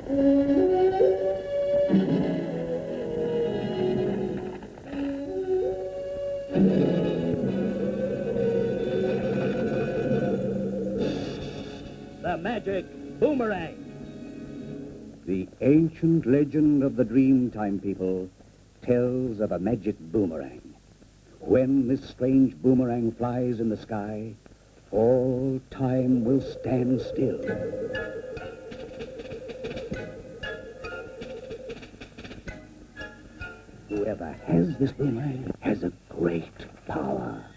The Magic Boomerang. The ancient legend of the Dreamtime people tells of a magic boomerang. When this strange boomerang flies in the sky, all time will stand still. Whoever has this boomerang has a great power.